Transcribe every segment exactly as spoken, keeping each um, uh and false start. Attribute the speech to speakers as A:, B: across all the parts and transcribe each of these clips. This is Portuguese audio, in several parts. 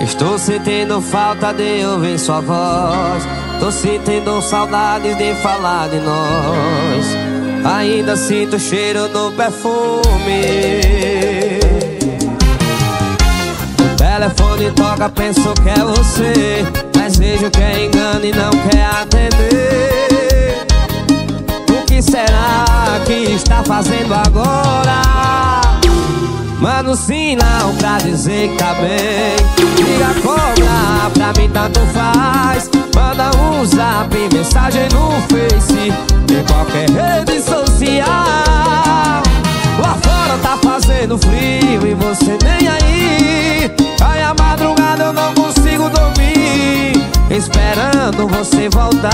A: Estou sentindo falta de ouvir sua voz. Tô sentindo saudades de falar de nós. Ainda sinto o cheiro do perfume. O telefone toca, penso que é você, mas vejo que é engano e não quer atender. O que será que está fazendo agora? Manda um sinal pra dizer que tá bem. Liga, cobra, pra mim tanto faz. Manda um zap, mensagem no Face, em qualquer rede social. Lá fora tá fazendo frio e você nem aí. Aí a madrugada eu não consigo dormir, esperando você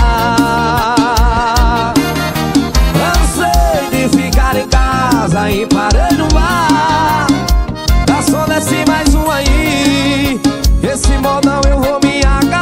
A: voltar. Cansei de ficar em casa e parei no bar. Garçom, desce mais um aí, esse modão eu vou me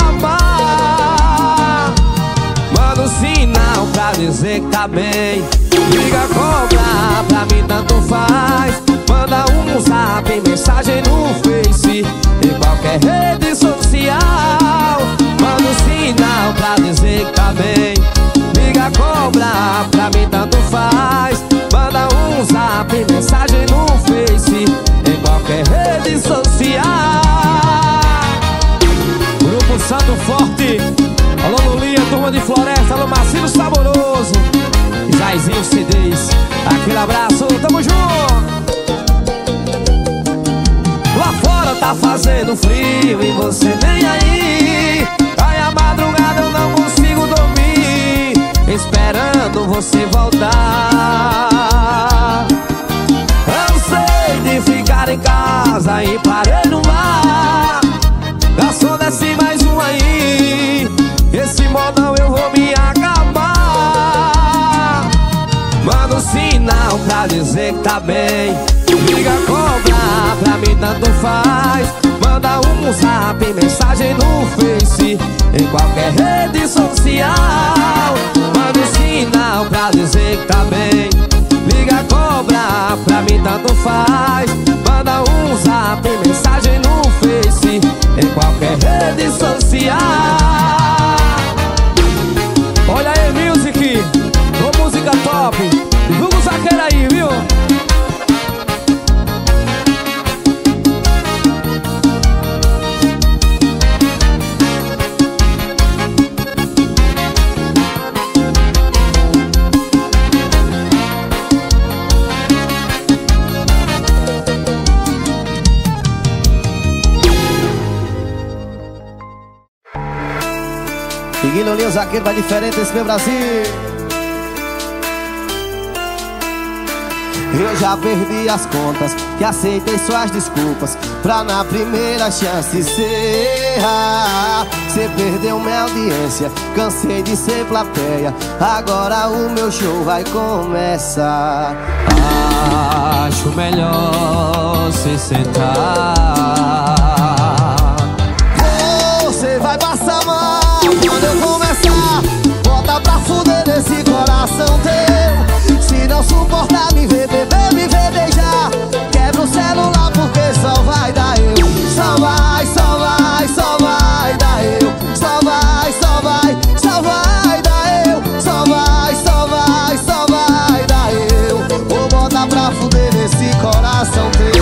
A: acabar. Manda um sinal pra dizer que tá bem. Liga, cobra, pra mim tanto faz. Manda um zap, mensagem no Face, em qualquer rede social. Manda um sinal pra dizer que tá bem. Liga, cobra, pra mim tanto faz. Manda um zap, mensagem no Face, em qualquer rede social. Grupo Santo Forte, alô Lulinha, turma de Floresta, alô Marcinho Saboroso, Jairzinho C Ds, aquele abraço, tamo junto. Lá fora tá fazendo frio e você nem aí. Aí a madrugada eu não consigo dormir, esperando você voltar. Cansei de ficar em casa e parei no mar. Garçom, desce mais um aí, esse modão eu vou me acabar. Manda um sinal pra dizer que tá bem. Liga, cobra, pra mim tanto faz. Manda um zap, mensagem no Face, em qualquer rede social. Manda um sinal pra dizer que tá bem. Liga, cobra, pra mim tanto faz. Manda um zap, mensagem no Face, em qualquer rede social. Olha aí, music, ô música top. Divulga o zaqueiro aí, viu?
B: Seguindo ali o zagueiro vai diferente esse meu Brasil. Eu já perdi as contas, que aceitei suas desculpas, pra na primeira chance ser errar. Cê perdeu minha audiência, cansei de ser plateia, agora o meu show vai começar.
A: Acho melhor se sentar.
B: Você vai passar mal quando eu começar. Bota pra fuder nesse coração teu. Se não suportar me ver beber, me ver beijar, quebra o celular porque só vai dar eu. Só vai, só vai, só vai dar eu. Só vai, só vai, só vai dar eu. Só vai, só vai, só vai dar eu. Vou botar pra fuder nesse coração teu.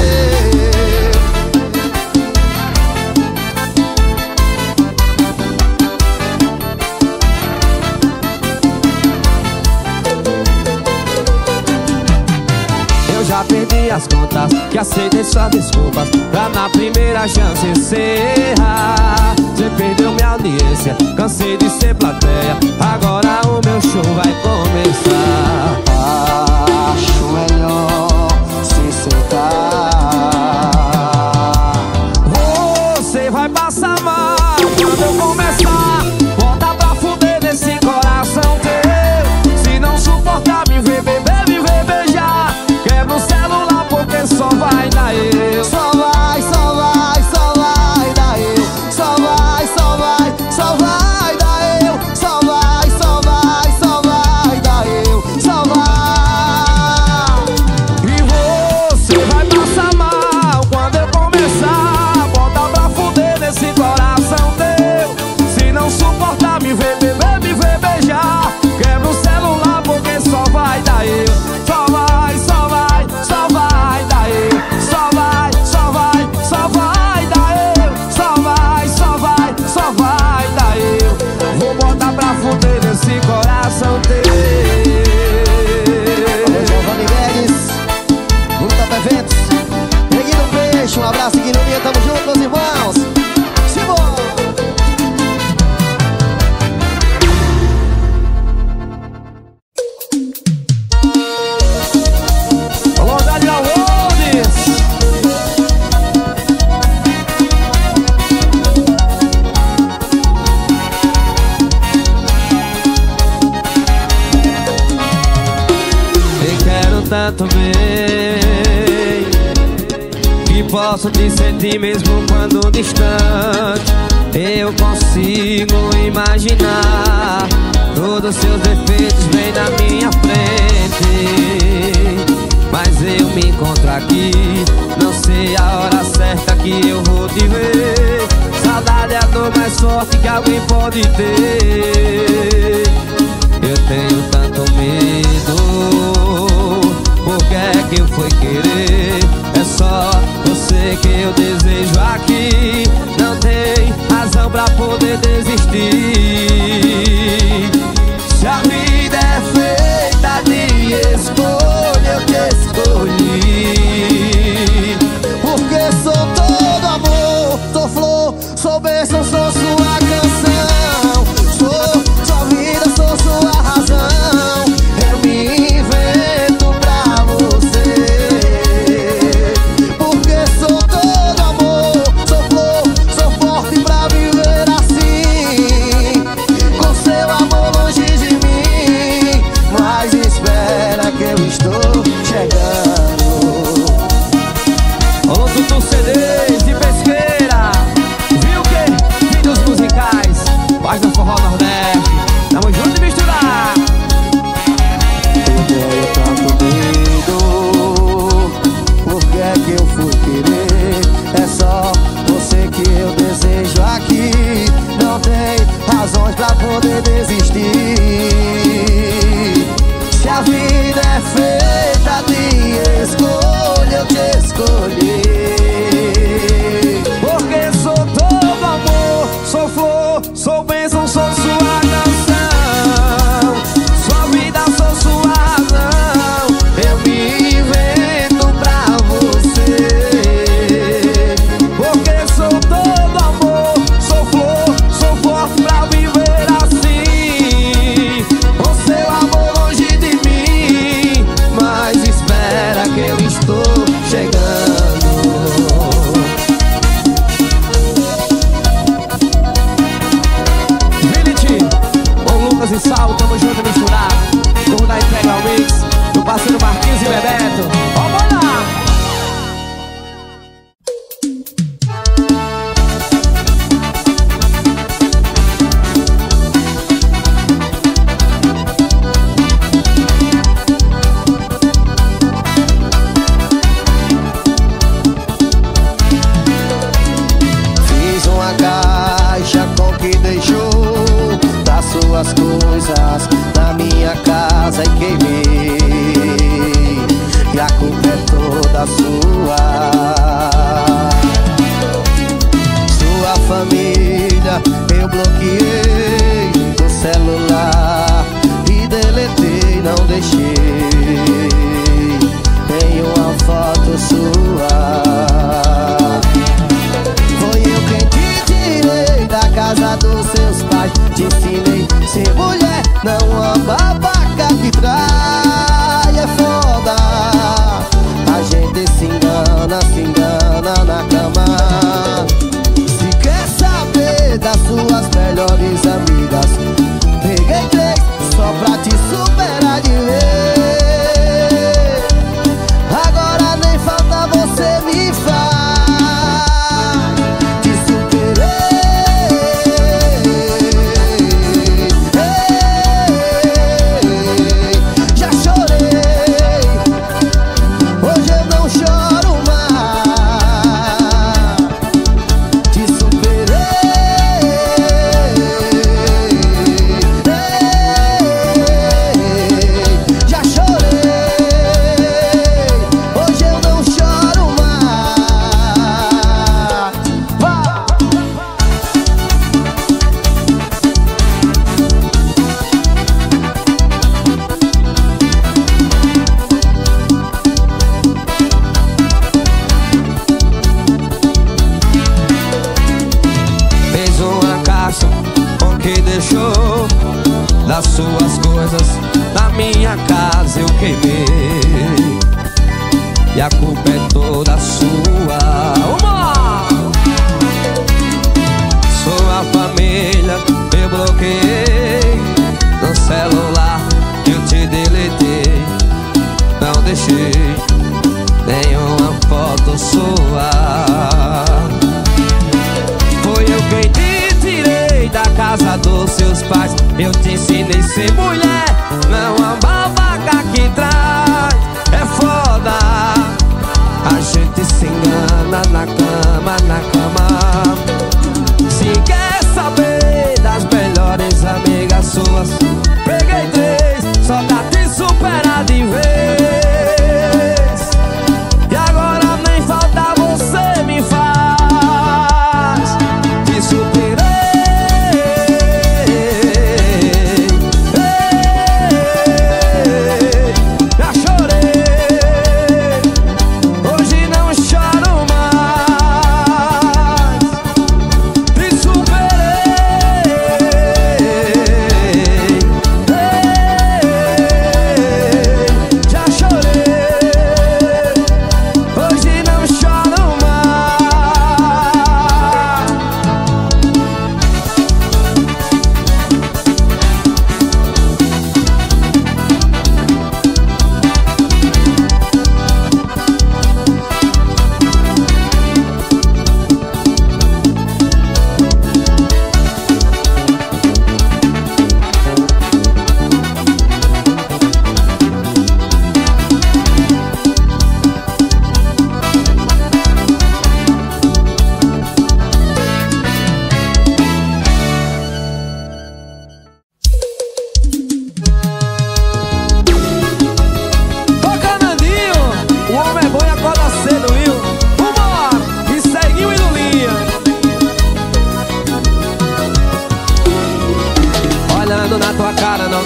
A: Já perdi as contas, que aceitei suas desculpas, pra na primeira chance encerrar. Você perdeu minha audiência, cansei de ser plateia, agora o meu show vai começar.
B: Acho melhor se sentar.
A: Você vai passar mal quando eu começar. Bota pra fuder nesse coração teu. Se não suportar me ver beber, me ver beijar, quebra o celular porque só vai dar eu.
B: Só vai, só vai, só vai dar eu. Só vai, só vai, só vai dar eu. Só vai, só vai, só
A: tanto bem que posso te sentir mesmo quando distante. Eu consigo imaginar todos os seus defeitos bem na minha frente, mas eu me encontro aqui, não sei a hora certa que eu vou te ver. Saudade é a dor mais forte que alguém pode ter. Eu tenho tanto medo, por que é que eu fui querer? É só você que eu desejo aqui, não tem razão pra poder desistir. Se a vida é feita de escolha, eu te escolhi. Porque sou todo amor, sou flor, sou bênção, sou sua canção. Sou sua vida, sou sua razão. Eu me invento pra você. Porque sou todo amor, sou flor, sou forte pra viver assim, com seu amor longe de mim. Mas espera que eu estou chegando. Outro dos C Ds de Pesqueira, viu que? Vídeos musicais, Paz do Forró Nordeste. Tamo junto e misturar. Eu tenho tanto medo, por que é que eu fui querer? É só você que eu desejo aqui, não tem razões pra poder desistir. Se a vida é feita de escolha, eu te escolhi. Porque sou todo amor, sou flor, sou bênção, sou sua canção. Sua vida, sou sua razão. Eu me invento pra você. Porque sou todo amor, sou flor, sou forte pra viver assim, com seu amor longe de mim. Mas espera que eu estou chegando. Vinity, com Lucas e Sal, tamo junto e misturado. Como da Integral Mix, do parceiro Marquinhos e Bebeto. Vamos lá! Fiz uma caixa com que deixou das suas coisas na minha casa e queimei, e a culpa é toda sua. Sua família eu bloqueei no celular e deletei, não deixei nenhuma foto sua. Foi eu quem te tirei da casa dos seus pais, te ensinei ser mulher, não uma babaca que trai. É foda, a gente se engana, se engana na cama. Se quer saber das suas melhores amigas, peguei três só pra te superar de vez. Agora nem falta você me faz, te superei. Já chorei, hoje eu não choro mais. Te superei, já chorei, hoje eu não choro mais. Vá! Fez uma caixa com que deixou das suas coisas na minha casa, eu queimei, e a culpa é toda sua. Uma! Sua família eu bloqueei no celular, eu te deletei, não deixei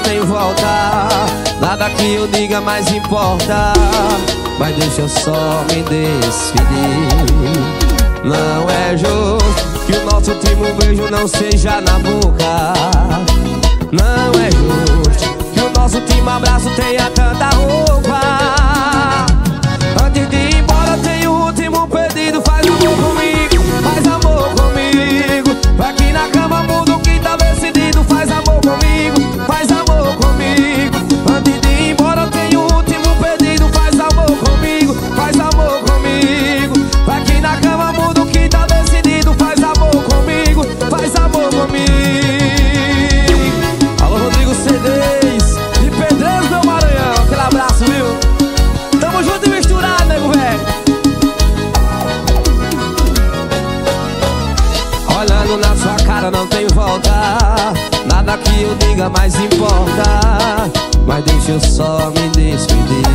A: tem volta. Nada que eu diga mais importa. Mas deixa eu só me despedir. Não é justo que o nosso último beijo não seja na boca. Não é justo que o nosso último abraço tenha tanta roupa. Antes de ir embora tem o último pedido. Faz amor comigo, faz amor comigo. Aqui na cama muda o que tá decidido. Faz amor comigo, faz amor comigo. Antes de ir embora tem o último pedido. Faz amor comigo, faz amor comigo. Aqui na cama muda o que tá decidido. Faz amor comigo, faz amor comigo. Alô, Rodrigo C Ds de Pedreiros do Maranhão. Aquele abraço, viu? Tamo junto e misturado, nego velho. Olhando na sua cara não tem volta. Nada que eu diga mais importa. Mas deixa eu só me despedir.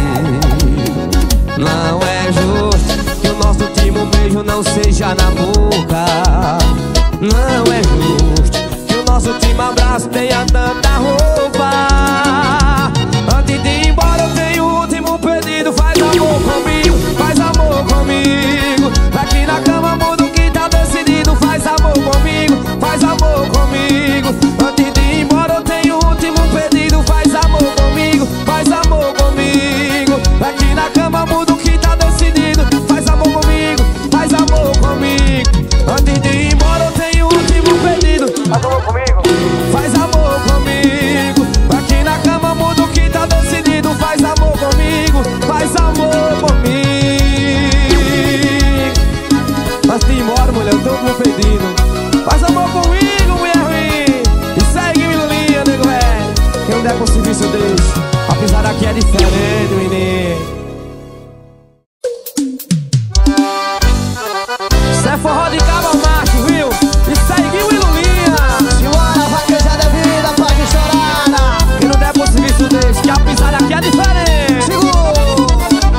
A: Não é justo que o nosso último beijo não seja na boca. Não é justo que o nosso último abraço tenha tanta roupa. Antes de ir embora eu tenho o último pedido. Faz amor comigo, faz amor comigo. Aqui na cama muda o que tá decidido. Faz amor comigo, faz amor comigo. Antes de ir embora eu tenho o último pedido. Faz amor comigo, faz amor comigo. Aqui na cama muda o que tá decidido. Faz amor comigo, faz amor comigo. Antes de ir embora eu tenho o último pedido. Faz amor comigo, faz amor comigo. Aqui na cama muda o que tá decidido. Faz amor comigo, faz amor comigo. Mas de ir embora, mulher, eu tô com pedido. Faz amor comigo, mulher ruim. E segue, milulinha, nego velho. Quem não der com serviço eu deixo. A pisada aqui é diferente, menino. Cê é forró de cabo macho, viu? E segue, milulinha.
B: Simbora, vaquejada é vida, pode chorar.
A: Quem não der por serviço eu deixo. Que a pisada aqui é diferente.
B: Segura.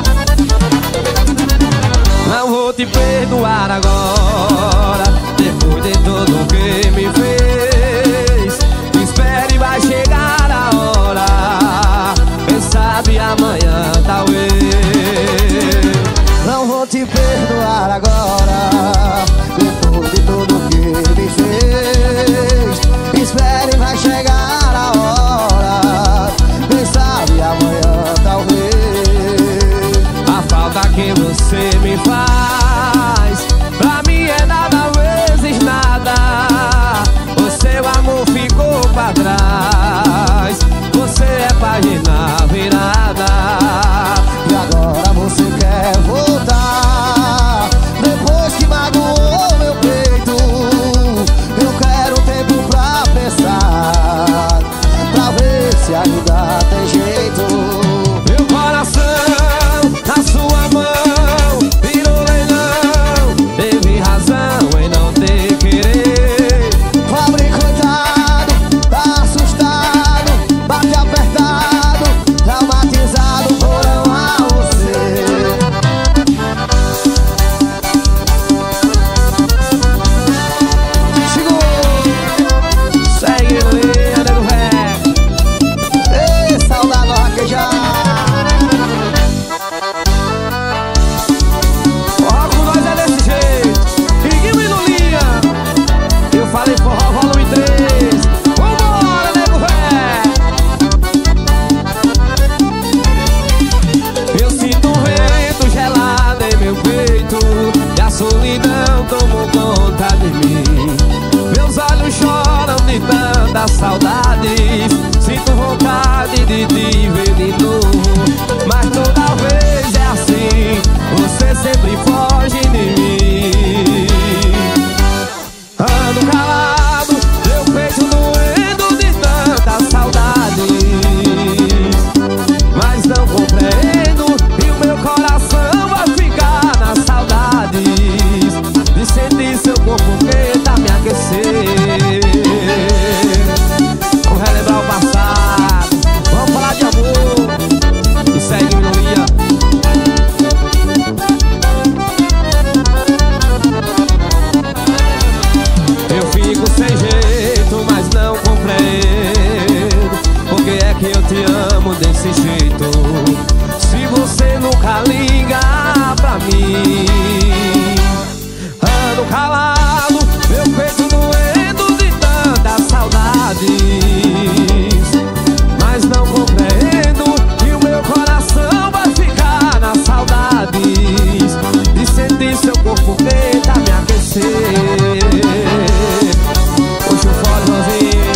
A: Não vou te perdoar agora, depois de tudo que me fez. Espere, vai chegar a hora. Quem sabe amanhã talvez.
B: Não vou te perdoar agora, depois de tudo que me fez. Espere, vai chegar a hora. Quem sabe amanhã talvez.
A: A falta que você me faz, pra mim é nada vezes nada. O seu amor ficou pra trás. Você é página virada.
B: E agora você quer voltar, depois que magoou meu peito. Eu quero tempo pra pensar, pra ver se ainda tem jeito.
A: Meu coração na sua mão virou leilão. Teve razão em não ter querer.
B: Pobre coitado, tá assustado, bate apertado, traumatizado por amar você. Segura.
A: Segue, linha, nego velho.
B: Ei, saudade, vaquejada.
A: desse jeito, se você nunca liga pra mim? Ando calado, meu peito doendo de tantas saudades, mas não compreendo que o meu coração vai ficar nas saudades de sentir seu corpo tenta me aquecer. Puxa o fora, irmãozinho.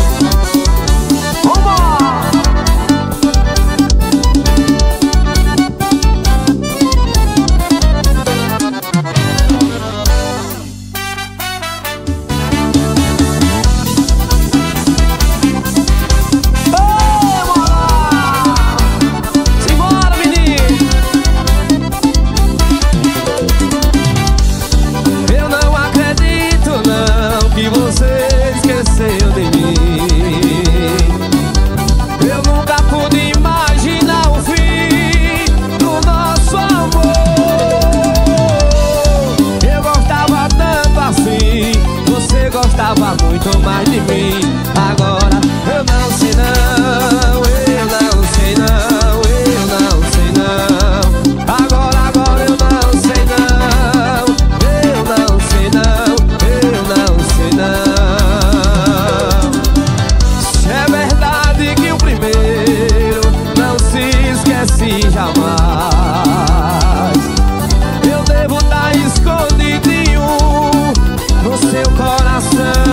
A: Muito mais de mim. Agora eu não sei não, eu não sei não, eu não sei não. Agora, agora eu não sei não, eu não sei não, eu não sei não. Se é verdade que o primeiro não se esquece jamais, eu devo estar escondidinho no seu coração.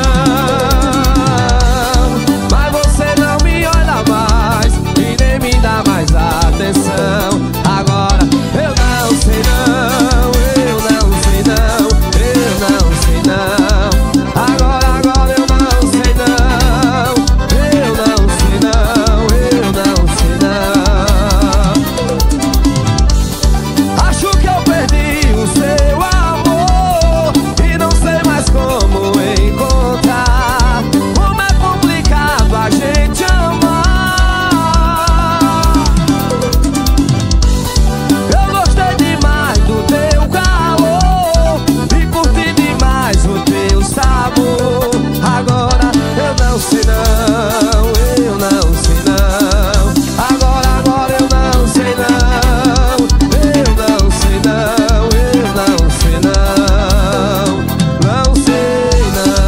A: Agora eu não sei não, eu não sei não, eu não sei não. Agora, agora eu não sei não, eu não sei não, eu não sei não. Acho que eu perdi o seu amor e não sei mais como encontrar. Como é complicado a gente amar. Agora eu não sei não, eu não sei não. Agora, agora eu não sei não, eu não sei não, eu não sei não, não sei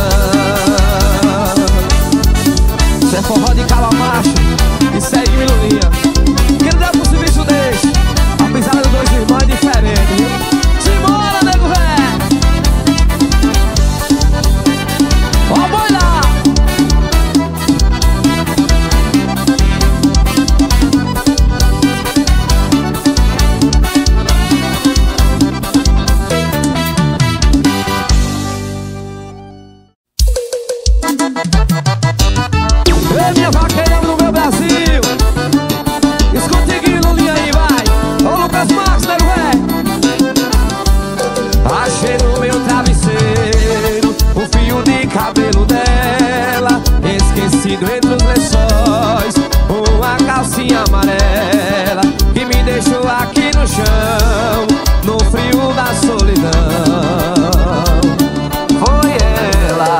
A: não. Isso é forró de cala macho e segue milulinha. Quem não der pro serviço deixa, a pisada dos dois irmãos é diferente, viu? Simbora, nego velho! Ó, boi lá! Ei, minha vaqueira do meu Brasil, escute Guilulinha aí, vai! Ô, Lucas Marques, nego velho! Achei no meu travesseiro o fio de cabelo dela, esquecido entre os lençóis, uma calcinha amarela que me deixou aqui no chão, no frio da solidão. Foi ela.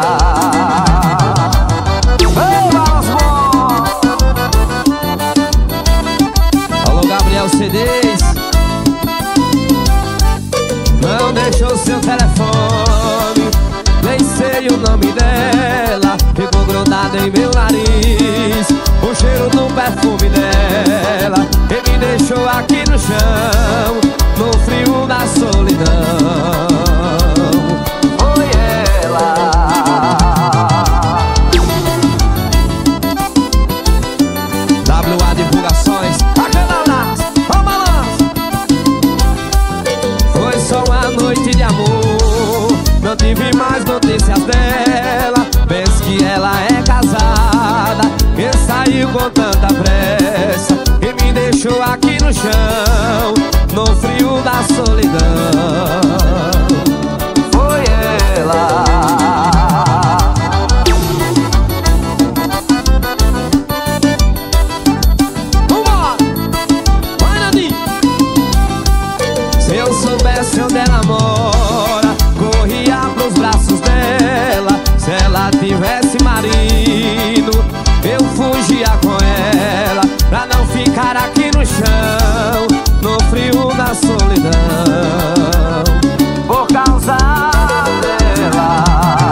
A: Alô, Gabriel C Ds, não deixou seu telefone, nem sei o nome dela, ficou grudado em meu nariz, o cheiro do perfume dela, que me deixou aqui no chão, no frio da solidão. Foi ela. W A Divulgações, aquela nas, ó balanço. Foi só uma noite de amor, não tive mais notícias dela. Penso que ela é casada, que saiu com tanta pressa e me deixou aqui no chão, no frio da solidão. Foi ela. Vambora! Vai, Nandinho! Se eu soubesse onde ela mora, corria pros braços dela. Se ela tivesse marido, eu fugia com ela, pra não ficar aqui no chão, no frio, na solidão, por causa dela.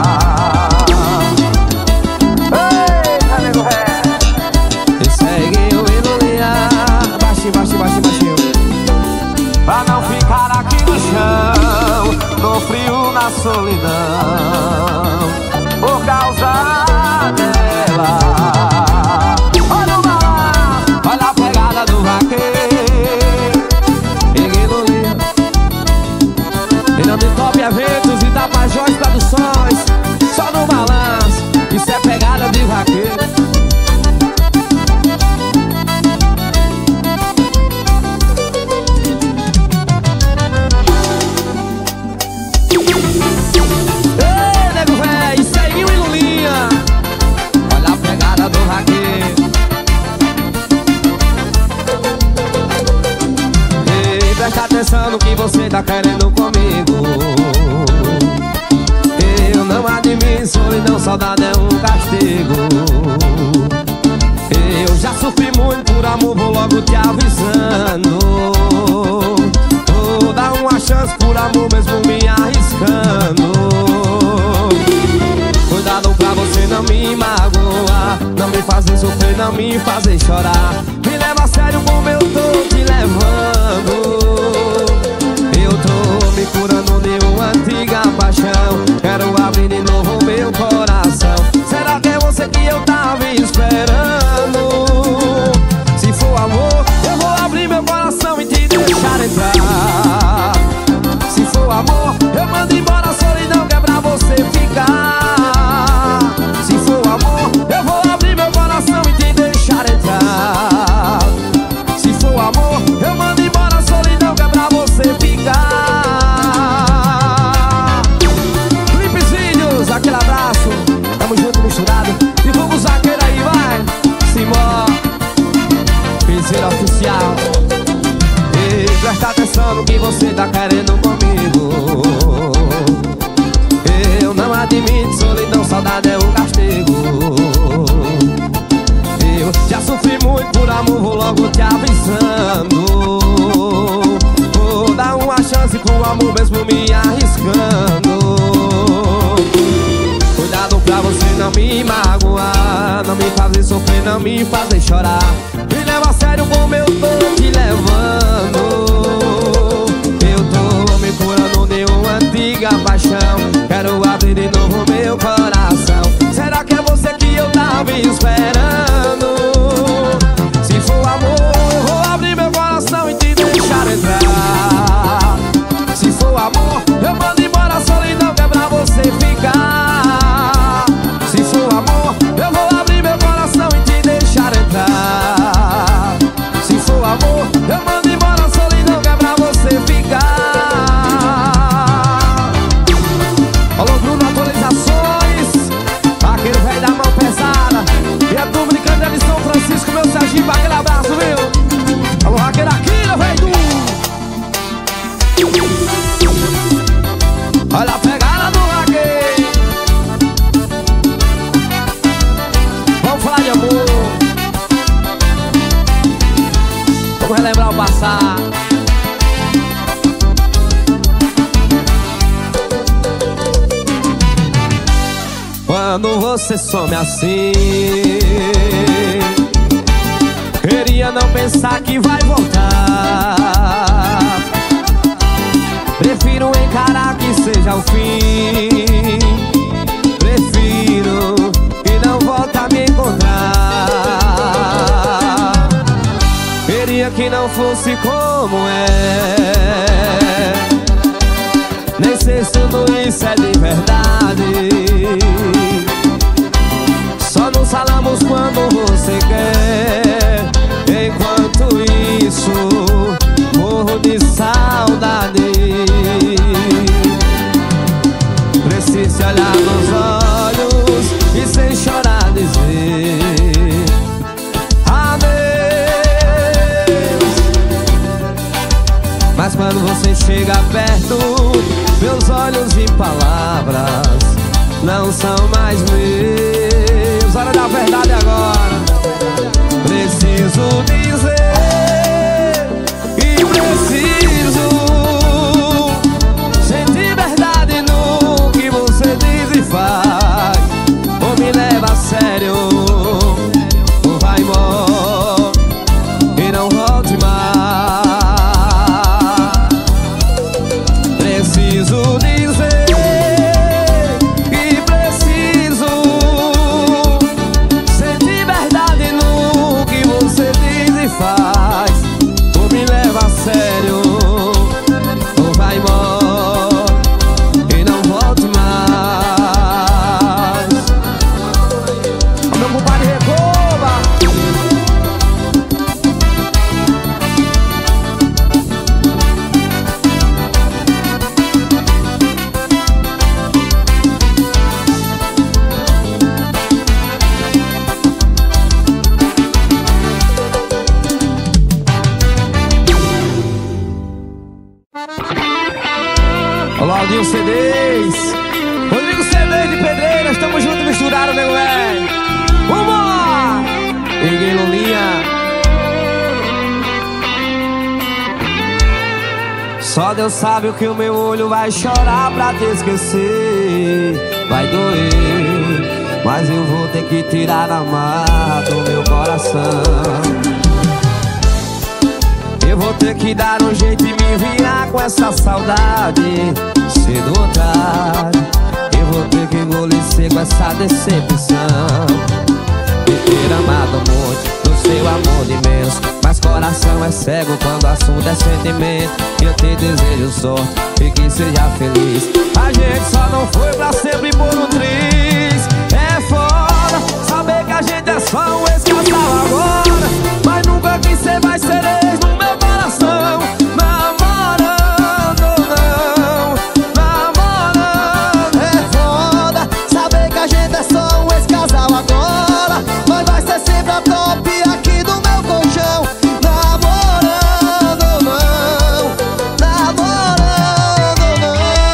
A: Eita, nego ré. E seguiu indo liar, baixinho, baixinho, baixinho, baixinho, pra não ficar aqui no chão, no frio, na solidão, por causa dela. Olha o balanço, olha a pegada do vaqueiro. Iguilo Lima. Ele não me copia eventos e Tapajós Produções, só no balanço, isso é pegada de vaqueiro. Presta atenção no que você tá querendo comigo. Eu não admito solidão, saudade é um castigo. Eu já sofri muito por amor, vou logo te avisando. Vou dar uma chance por amor, mesmo me arriscando. Cuidado pra você não me magoar, não me fazer sofrer, não me fazer chorar. Me leva a sério como eu tô te levando. Eu tô me curando de uma antiga paixão, quero abrir de novo meu coração. Será que é você que eu tava esperando? Se for amor, eu vou abrir meu coração e te deixar entrar. Se for amor, eu mando embora a solidão que é pra você ficar. Se for amor, eu vou abrir meu coração e te deixar entrar. Se for amor, eu mando embora a solidão que é pra você ficar. Clipes Vídeos, aquele abraço, tamo junto, misturado. E vamos zaqueiro aí, vai Simó, piseira oficial. E presta atenção no que você tá querendo comigo. Eu não admito solidão, saudade é um castigo. Eu já sofri muito por amor, vou logo te avisando. Vou dar uma chance pro amor, mesmo me arriscando. Cuidado pra você não me magoar, não me fazer sofrer, não me fazer chorar. Me leva a sério como eu tô te levando. Eu tô me curando de uma antiga paixão, quero abrir de novo meu coração. Será que é você que eu tava esperando? Se for amor, eu vou abrir meu coração e te deixar entrar. Se for amor, eu mando embora a solidão que é pra você ficar. Se for amor, eu vou abrir meu coração e te deixar entrar. Se for amor, eu mando embora a solidão que é pra você ficar. Alô, Bruno, atualizações, aquele velho da mão pesada. E a turma de Canela de São Francisco, meu Sergipe, aquele abraço, viu? Alô, aquele aqui, meu velho. Olha a pegada do vaqueiro. Vamos falar de amor, vamos relembrar o passado. Quando você some assim, queria não pensar que vai voltar. Prefiro encarar que seja o fim. Prefiro que não volte a me encontrar. Queria que não fosse como é. Nem sei se tudo isso é de verdade. Só nos falamos quando você quer. Enquanto isso, morro de saudade. Preciso te olhar nos olhos e sem chorar dizer adeus. Mas quando você chega perto, meus olhos e palavras não são mais meus. Hora da verdade agora. Preciso dizer e não volte mais. Preciso dizer que preciso sentir verdade no que você diz e faz. Ou me leva a sério, ou vai embora e não volte mais. O meu compadre Recoba. Olá, Aldinho C Ds, Rodrigo C Ds de Pedreira, estamos juntos misturados, nego velho. Vambora! Peguei Lulinha. Só Deus sabe o que o meu olho vai chorar pra te esquecer. Vai doer, mas eu vou ter que tirar a marra do meu coração. Eu vou ter que dar um jeito e me virar com essa saudade cedo ou tarde. Eu vou ter que engolir seco essa decepção de ter amado muito, do seu amor de menos. Mas coração é cego quando o assunto é sentimento. E eu te desejo sorte e que seja feliz. A gente só não foi pra sempre por um triz. É foda saber que a gente é só um ex-casal agora, mas nunca que cê vai ser ex no meu coração. Namorando não, namorando.
B: É foda saber que a gente é só um ex-casal agora, mas vai ser sempre a top aqui do meu colchão. Namorando não, namorando não.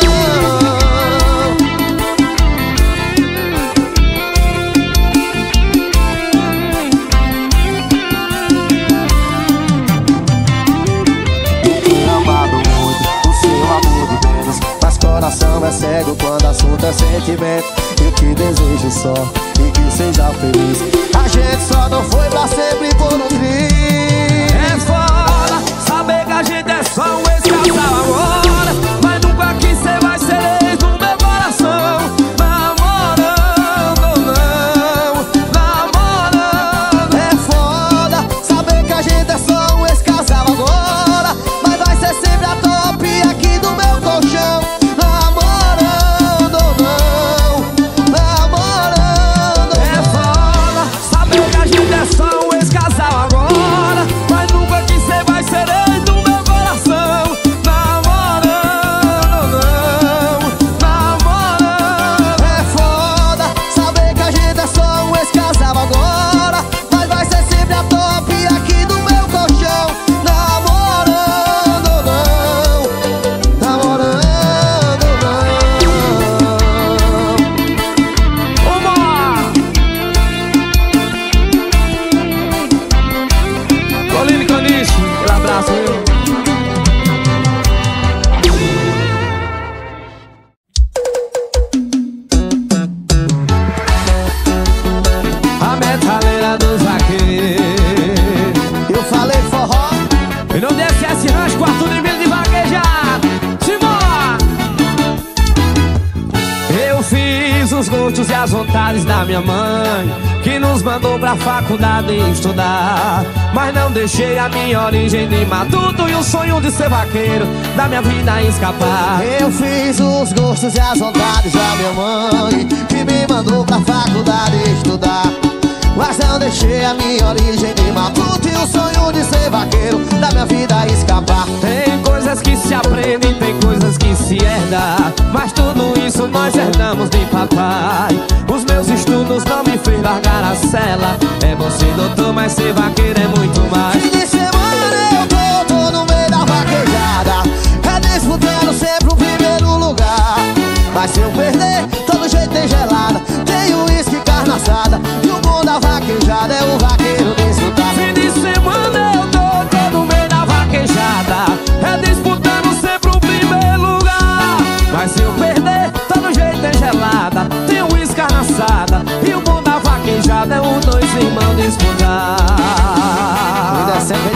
B: Amado muito, o seu amor de menos. Mas coração é cego quando o assunto é sentimento. Eu te desejo sorte e que seja feliz. A gente só não foi pra sempre por um triz.
A: É foda saber que a gente é só um ex-casal agora, mas nunca que cê vai ser ex no meu coração. Namorando não, namorando.
B: É foda saber que a gente é só um ex-casal agora, mas vai ser sempre a top aqui do meu colchão. Namorando não, namorando.
A: É foda saber que a gente é só um ex-casal agora, mas nunca que cê vai ser ex do meu coração. Namorando não, namorando.
B: É foda saber que a gente é só um ex-casal agora, mas vai ser sempre a top aqui do meu colchão. Namorando não, namorando não.
A: Vambora! Coline Caniche, aquele abraço, viu? A metaleira dos vaqueiros.
B: Eu falei forró,
A: E não desce esse rancho com Arthur de Milho de vaquejado. Simbora! Eu fiz os gostos e as vontades da minha mãe, que nos mandou pra faculdade estudar. Mas não deixei a minha origem de matuto e o sonho de ser vaqueiro da minha vida escapar.
B: eu fiz os gostos e as vontades da minha mãe, que me mandou pra faculdade estudar. Mas não deixei a minha origem de matuto e o sonho de ser vaqueiro da minha vida escapar.
A: Tem coisas que se aprendem, tem coisas que se herda, mas tudo isso nós herdamos de papai. Os meus estudos não me fez largar a cela. É bom ser doutor, mas ser vaqueiro é muito mais.
B: Fim de semana eu tô, tô no meio da vaquejada, é disputando sempre o primeiro lugar. Mas se eu perder, todo jeito tem gelada, tem uísque, carne assada, e o bom da vaquejada é o vaqueiro desfrutar.
A: Fim de semana eu tô, tô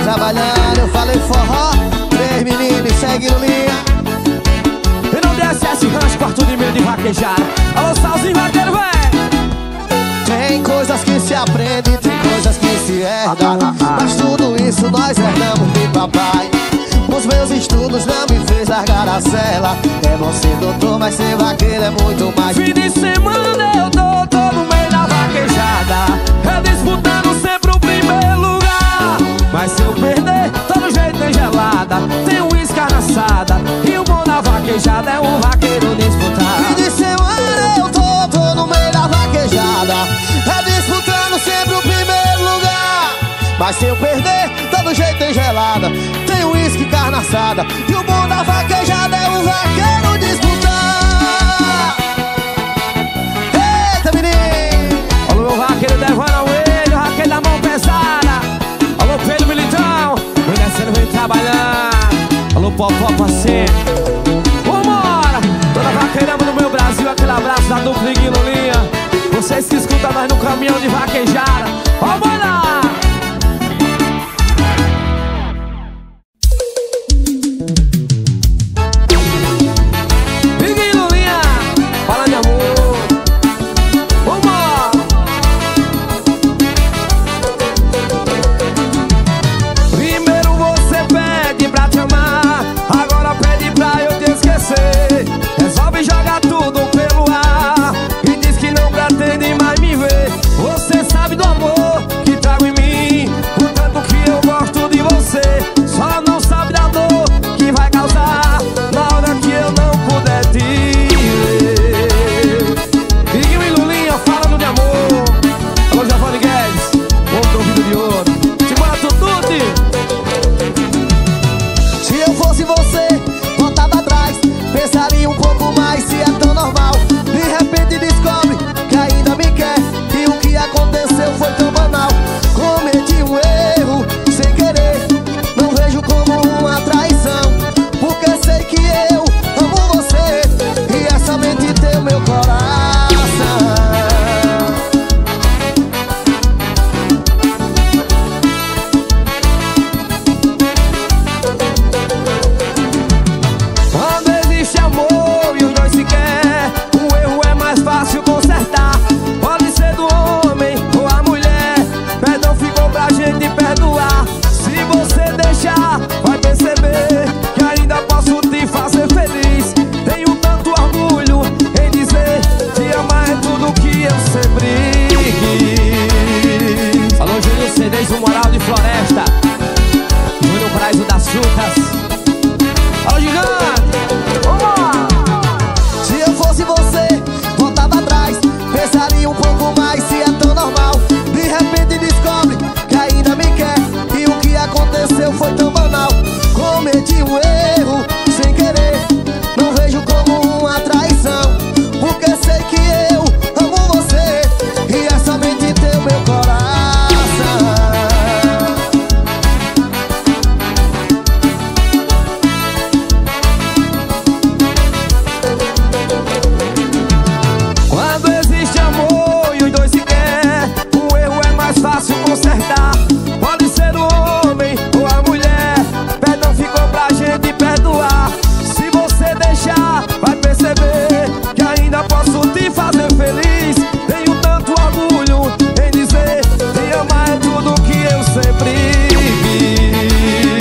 B: trabalhando, eu falei forró. Três meninos, segue no linha.
A: E não desce esse rancho, quarto de meio de vaquejada. Alô, Salzinho vaqueiro, véi.
B: Tem coisas que se aprendem, tem coisas que se herdam, mas tudo isso nós herdamos de papai. Os meus estudos não me fez largar a cela. É bom ser doutor, mas ser vaqueiro é muito mais.
A: Fim de semana eu tô, tô no meio da vaquejada, é disputando sempre o primeiro lugar. Mas se eu perder, todo jeito tem gelada, tem uísque carnaçada, e o bom da vaquejada é o vaqueiro disputar.
B: Fim de semana eu tô, tô no meio da vaquejada, é disputando sempre o primeiro lugar. Mas se eu perder, todo jeito tem gelada, tem uísque carnaçada, e o bom da vaquejada é o vaqueiro disputar. Eita, menino!
A: Alô, meu vaqueiro Devana Auelho, vaqueiro da mão pesada. Alô, Pedro Militão, vem descendo, vem trabalhando. Alô, Popó, parceiro. Vambora! Toda vaqueirama do meu Brasil, aquele abraço da dupla Guilolinha. Vocês que escutam nós no caminhão de vaquejada. Vambora!
B: Resolve jogar tudo pelo ar e diz que não pretende mais me ver. Você sabe do amor que trago em mim, o tanto que eu gosto de você. Só não sabe da dor que vai causar na hora que eu não puder te ver. Iguinho e Lulinha falando de amor. Alô, Giovanni Guedes, outro ouvido de ouro. Simbora, Tututi. Se eu fosse você, voltava atrás, pensaria um pouco mais se é tão normal. De repente descobre que ainda me quer, e o que aconteceu foi tão banal. Cometi um erro sem querer, não vejo como uma traição, porque sei que eu amo você e essa mente tem o meu coração. Amor e os dois se quer, o erro é mais fácil consertar. Pode ser do homem ou a mulher, perdão ficou pra gente perdoar. Se você deixar, vai perceber que ainda posso te fazer feliz. Tenho tanto orgulho em dizer te amar é tudo que eu sempre quis. Alô, Júlio C dez, o Moral de Floresta, Júlio Paraíso das Frutas. Alô, gigante! Se eu fosse você, voltava atrás, pensaria um pouco mais se é tão normal. De repente descobre que ainda me quer, e o que aconteceu foi tão banal. Cometi um erro sem querer, não vejo como uma traição, porque sei que eu amo você e essa mente tem o meu coração. Fácil consertar, pode ser o homem ou a mulher, perdão ficou pra gente perdoar. Se você deixar, vai perceber que ainda posso te fazer feliz. Tenho tanto orgulho em dizer te amar é tudo que eu sempre quis.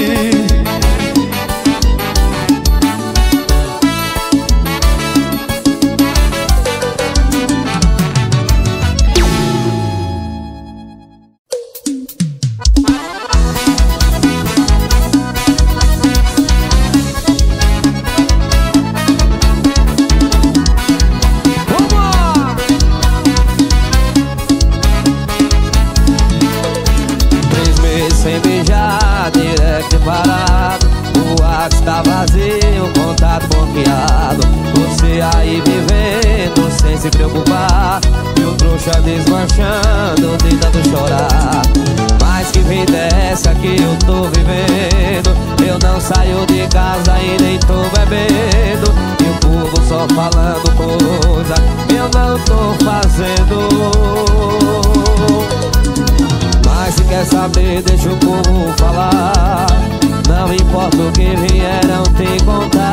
B: Sem beijar, direct parado, o WhatsApp tá vazio, contato bloqueado. Você aí vivendo sem se preocupar, e o trouxa desmanchando de tanto chorar. Mas que vida é essa que eu tô vivendo? Eu não saio de casa e nem tô bebendo, e o povo só falando coisa eu não tô fazendo.
A: Mas se quer saber, deixa o povo falar. Não importa o que vieram te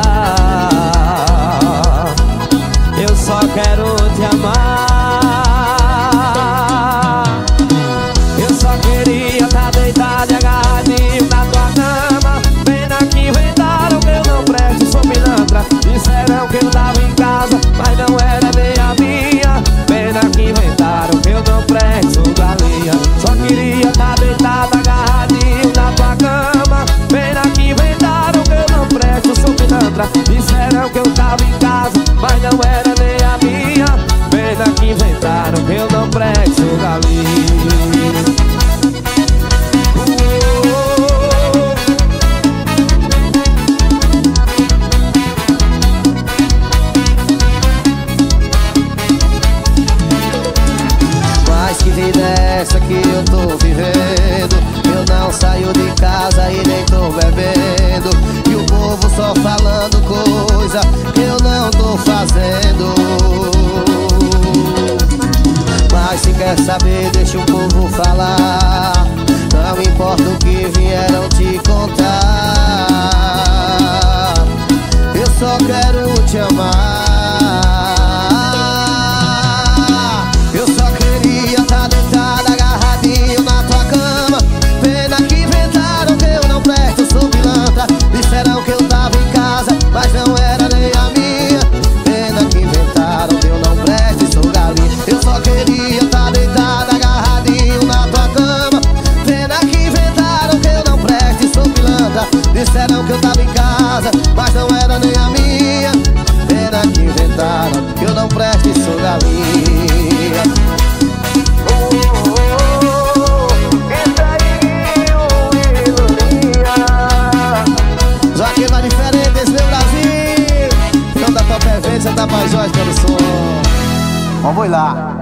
A: contar, eu só quero te amar. Eu só queria tá deitado e agarradinho na tua cama. Pena que inventaram que eu não presto, sou pilantra. Disseram que eu tava em casa, mas não era nem a minha. Pena que inventaram que eu não presto, sou galinha. Só queria tá deitado agarradinho na tua cama. Pena que inventaram que eu não presto, sou pilantra. Disseram que eu tava em casa, mas não era nem a minha. Pena que inventaram que eu não presto, sou galinha.
B: Mas que vida é essa que eu tô vivendo? Eu não saio de casa e nem tô bebendo, e o povo só falando coisa que eu não tô fazendo. Mas se quer saber, deixa o povo falar. Não importa o que vieram te contar, eu só quero te amar. Eu só queria tá deitado agarradinho na tua cama. Pena que inventaram que eu não presto, sou pilantra. Disseram que eu tava em casa, mas não era nem a minha. Pena que inventaram que eu não presto, sou galinha. Eu só queria tá deitado agarradinho na tua cama. Pena que inventaram que eu não presto, sou pilantra. Disseram que eu tava em casa, mas não era nem a minha. Pena que inventaram que eu não presto, sou galinha. Jaqueta diferente, esse meu Brasil. Então da Top Events, você tá pra Jorge pelo som. Vamos lá.